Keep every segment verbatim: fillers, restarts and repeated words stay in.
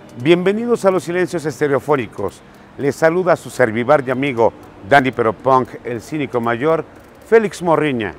Bienvenidos a los silencios estereofónicos. Les saluda su servivar y amigo Dandy Pero Punk, el cínico mayor, Félix Morriña.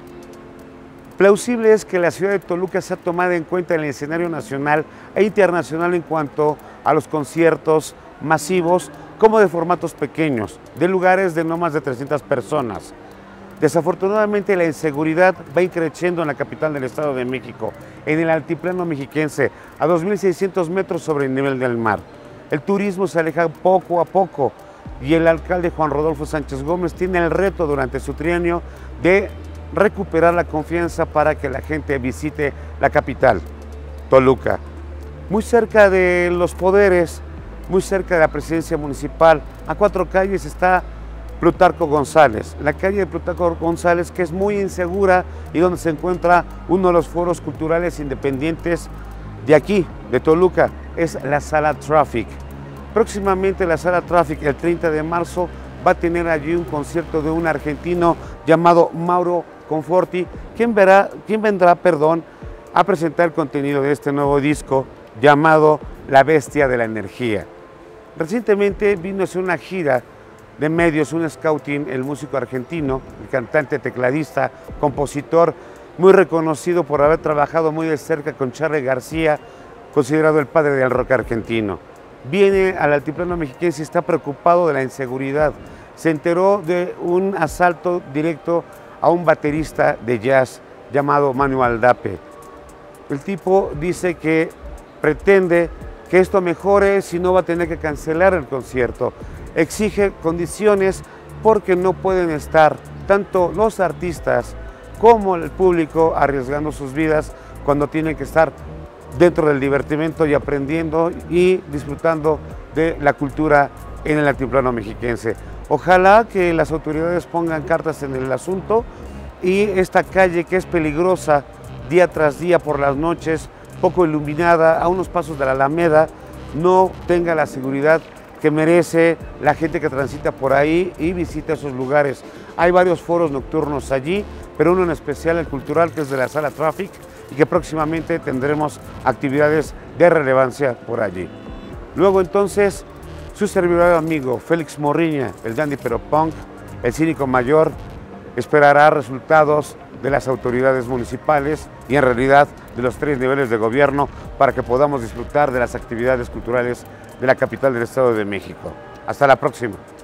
Plausible es que la ciudad de Toluca sea tomada en cuenta en el escenario nacional e internacional en cuanto a los conciertos masivos, como de formatos pequeños, de lugares de no más de trescientas personas. Desafortunadamente, la inseguridad va increciendo en la capital del Estado de México, en el altiplano mexiquense, a dos mil seiscientos metros sobre el nivel del mar. El turismo se aleja poco a poco y el alcalde Juan Rodolfo Sánchez Gómez tiene el reto durante su trienio de recuperar la confianza para que la gente visite la capital, Toluca. Muy cerca de los poderes, muy cerca de la presidencia municipal, a cuatro calles está Plutarco González, la calle de Plutarco González, que es muy insegura y donde se encuentra uno de los foros culturales independientes de aquí, de Toluca, es la Sala Traffic. Próximamente la Sala Traffic, el treinta de marzo, va a tener allí un concierto de un argentino llamado Mauro Conforti, quien, verá, quien vendrá perdón, a presentar el contenido de este nuevo disco llamado La Bestia de la Energía. Recientemente vino a hacer una gira de medios, un scouting, el músico argentino, el cantante, tecladista, compositor, muy reconocido por haber trabajado muy de cerca con Charly García, considerado el padre del rock argentino. Viene al altiplano mexiquense y está preocupado de la inseguridad. Se enteró de un asalto directo a un baterista de jazz llamado Manu Aldape. El tipo dice que pretende que esto mejore, si no va a tener que cancelar el concierto. Exige condiciones porque no pueden estar tanto los artistas como el público arriesgando sus vidas cuando tienen que estar dentro del divertimento y aprendiendo y disfrutando de la cultura en el altiplano mexiquense. Ojalá que las autoridades pongan cartas en el asunto y esta calle, que es peligrosa día tras día por las noches, poco iluminada, a unos pasos de la Alameda, no tenga la seguridad que merece la gente que transita por ahí y visita esos lugares. Hay varios foros nocturnos allí, pero uno en especial, el cultural, que es de la Sala Traffic, y que próximamente tendremos actividades de relevancia por allí. Luego entonces, su servidor amigo Félix Morriña, el Dandy Pero Punk, el cínico mayor, esperará resultados de las autoridades municipales y en realidad de los tres niveles de gobierno para que podamos disfrutar de las actividades culturales de la capital del Estado de México. Hasta la próxima.